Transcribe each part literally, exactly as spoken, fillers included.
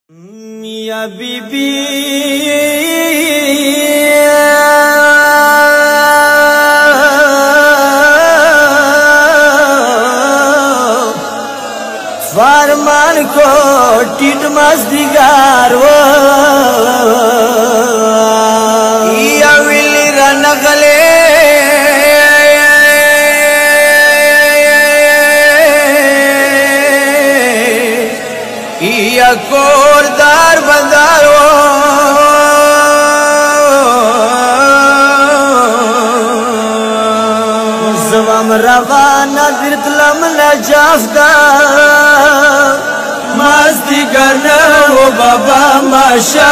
मिया बीबी फरमान को टीट मस्दिगार वो या विली रनगले या कोरदार बंदारो जवाम रवाना दिरतलम नजाफदा मस्ती करना वो बाबा माशा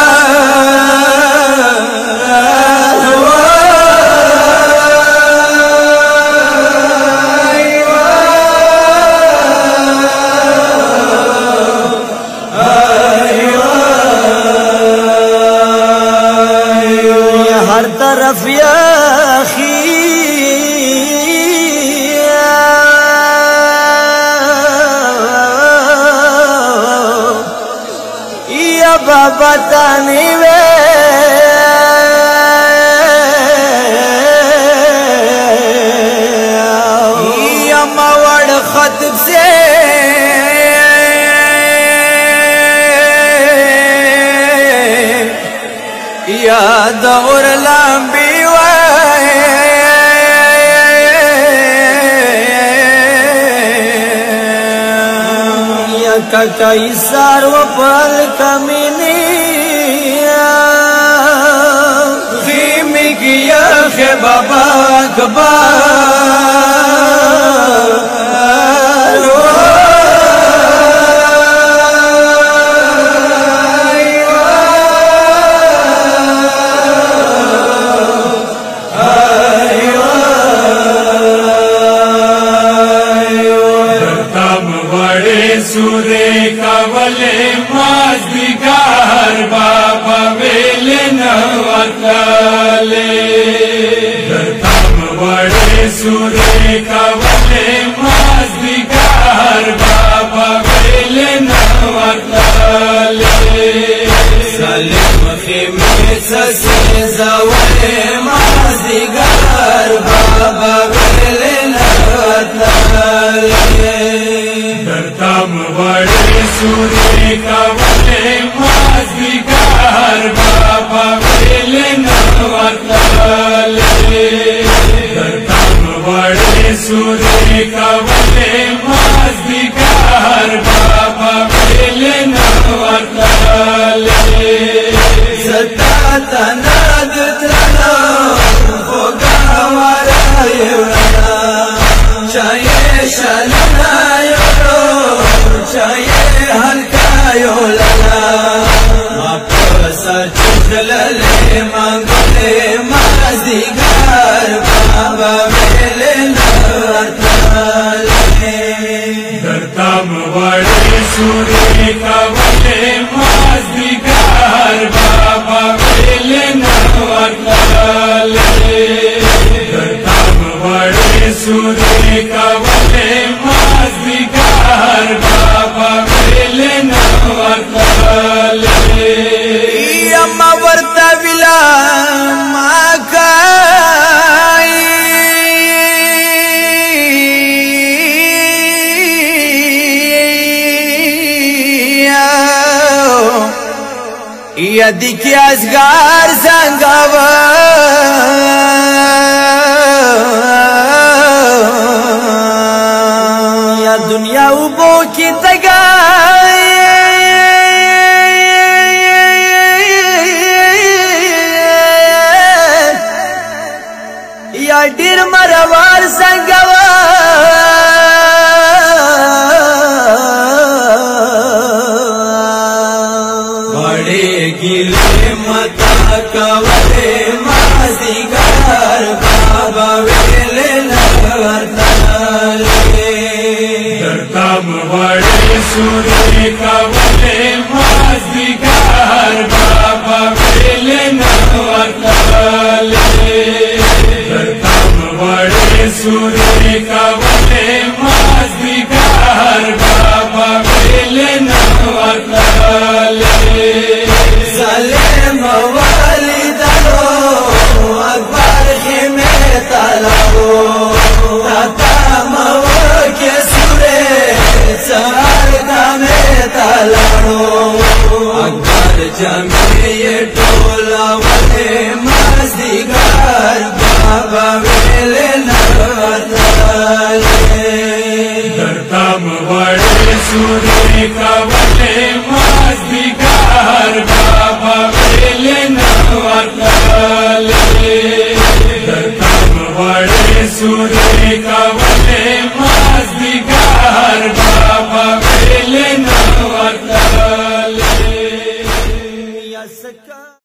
हर तरफ या या बाबा तानी वे या मवड़ खतब से या दौर लंबी या कई सार्व पल कमीनी खीमी किया खे बाबा अकबर सूरे कवले मस्दिगार बाबा वेले नवकाले धरतम बड़े सूरे कवले मस्दिगार बाबा वेले नवकाले सलीम खिमे ससे जवले मस्दिगार बाबा वेले नवकाले धरतम बड़े सूर्य कवले मस्दिगार बाबा वेले नवकाले धरतम बड़े सूर्य कवले मस्दिगार बाबा वेले नवकाले सता तनाद तना होगा हमारा चाहिए शलना चाहिए हल्कायो लला सच लले मांगले मस्दिगार बाबा वेले नवकाले धरतम बड़े सूर्य कवले मस्दिगार बाबा वेले नवकाले धरतम बड़े सूर्य कवले मस्दिगार बाबा वेले नवकाले अम्मा वर्ता विला माकाई यदि क्या असगार संगवा या दुनिया उबो की तगाई या डिर मरवार संगवा बड़े गिले मता कवले मस्दिगार बाबा वेले नवकाले धरतम बड़े सूर्य कवले मस्दिगार बाबा वेले नवकाले धरतम बड़े सूर्य कवले मस्दिगार बाबा वेले नवकाले सलेम वालिदलो अकबर खिमे तलाओ तम के सुरे चार गामे तलाओ अकबर जमे ये टोला वाले मस्तिगार बाबा वेले नवताले दर्तम बड़े सूर्य कवले मस्तिगार बाबा वेले नवताले दर्तम बड़े सूर्य कवले